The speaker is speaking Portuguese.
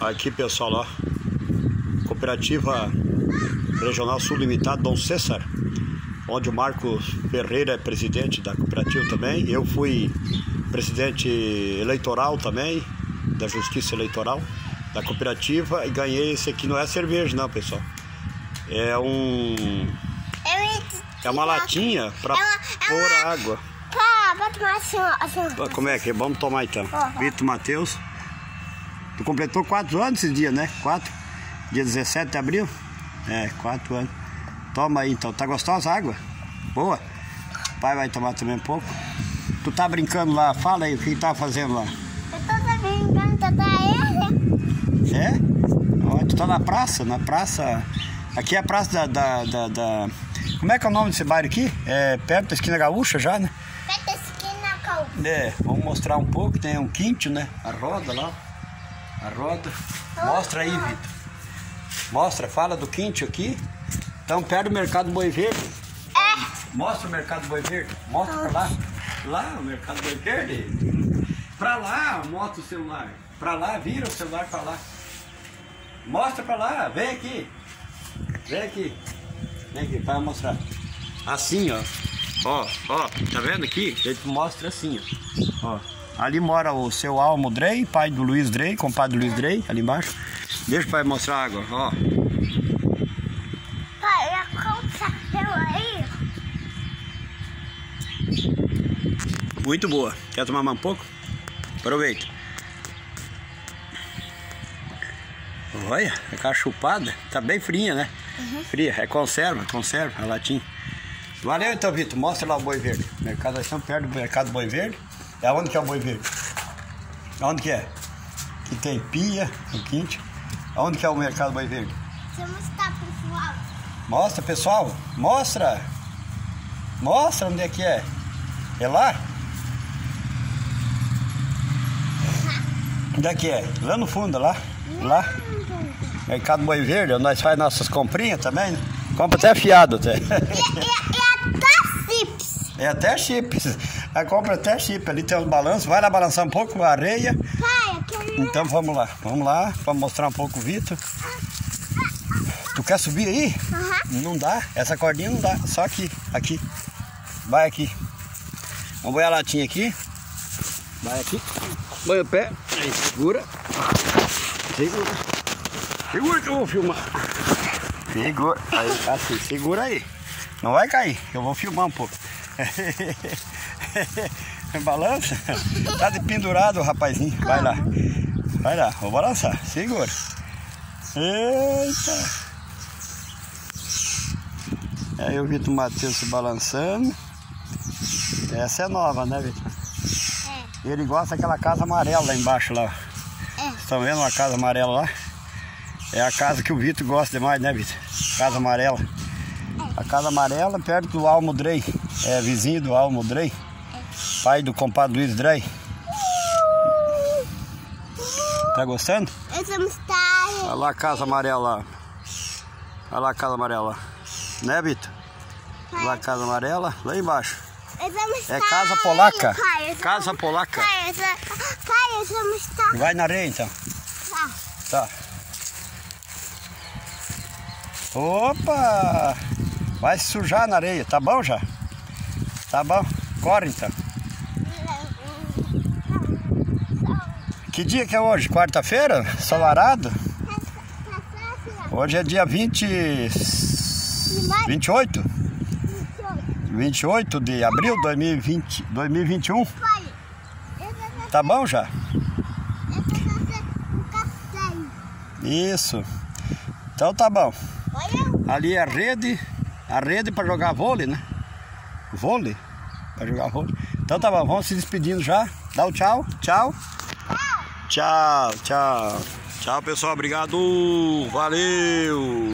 Aqui, pessoal, ó, Cooperativa Regional Sul Limitada Dom César, onde o Marcos Ferreira é presidente da cooperativa também. Eu fui presidente eleitoral também, da Justiça Eleitoral da cooperativa, e ganhei esse aqui. Não é cerveja não, pessoal, é uma latinha para pôr água. Pra tomar assim. Como é que é? Vamos tomar então. Vitor Matheus, tu completou 4 anos esse dia, né? 4? Dia 17 de abril? É, 4 anos. Toma aí então. Tá gostosa a água? Boa? O pai vai tomar também um pouco. Tu tá brincando lá? Fala aí, o que tá fazendo lá? Eu tô brincando, tá É? Ó, tu tá na praça? Na praça... Aqui é a praça da... Como é que é o nome desse bairro aqui? É perto da Esquina Gaúcha já, né? Perto da Esquina Gaúcha. É, vamos mostrar um pouco. Tem um quinto, né? A roda lá. A roda. Mostra aí, Vitor. Mostra, fala do quinto aqui. Estamos perto do Mercado Boi Verde. Mostra o Mercado Boi Verde. Mostra pra lá. Lá, o Mercado Boi Verde. Pra lá, mostra o celular. Pra lá, vira o celular pra lá. Mostra pra lá, vem aqui. Vem aqui. Vem aqui, para mostrar. Assim, ó. Ó, tá vendo aqui? Ele mostra assim, ó. Ali mora o seu Almo Drey, pai do Luiz Drey, compadre do Luiz Drey, ali embaixo. Deixa o pai mostrar a água, ó. Pai, a conta deu aí. Muito boa. Quer tomar mais um pouco? Aproveita. Olha, aquela chupada. Tá bem fria, né? Fria. É conserva a latinha. Valeu então, Vitor. Mostra lá o Boi Verde. Mercado, nós estamos perto do Mercado Boi Verde. É onde que é o Boi Verde? Onde que é? Que tem pia, o quinto. Onde que é o Mercado Boi Verde? Deixa eu mostrar pro pessoal. Mostra, pessoal. Mostra. Mostra onde é que é. É lá? Onde é que é? Lá no fundo, lá. Lá. Mercado Boi Verde, onde nós faz nossas comprinhas também, né? Compra até fiado até. E até chips. É até chips. A compra até chip. Ali tem os balanços. Vai lá balançar um pouco a areia. Pai, eu quero... Então vamos lá. Vamos lá para mostrar um pouco o Vitor. Tu quer subir aí? Não dá. Essa cordinha não dá. Só aqui. Aqui. Vai aqui. Vamos pôr a latinha aqui. Vai aqui. Põe o pé. Aí, segura. Segura. Segura que eu vou filmar. Segura. Aí, assim, segura aí. Não vai cair. Eu vou filmar um pouco. Balança. Tá de pendurado o rapazinho. Vai lá. Vai lá. Vou balançar. Segura. Eita. Aí o Vitor Matheus se balançando. Essa é nova, né, Vitor? É. Ele gosta daquela casa amarela lá embaixo lá. Vocês estão vendo uma casa amarela lá? É a casa que o Vitor gosta demais, né, Vitor? Casa amarela. A casa amarela perto do Almo Drey. É vizinho do Almo Drey. Pai do compadre Luiz Drey. Tá gostando? Olha lá a casa amarela lá. Olha lá a casa amarela lá. Né, Vitor? Olha lá a casa amarela, lá embaixo. É casa polaca. Casa polaca. Vai na areia então. Tá. Opa! Vai se sujar na areia, tá bom já? Tá bom, corre então. Que dia que é hoje? Quarta-feira? Solarado? Hoje é dia 28 de abril de 2021. Tá bom já? Isso. Então tá bom. Ali é a rede para jogar vôlei, né? Vôlei, para jogar vôlei. Então tá bom, vamos se despedindo já. Dá o tchau, tchau. Tchau, tchau. Tchau, pessoal, obrigado. Valeu.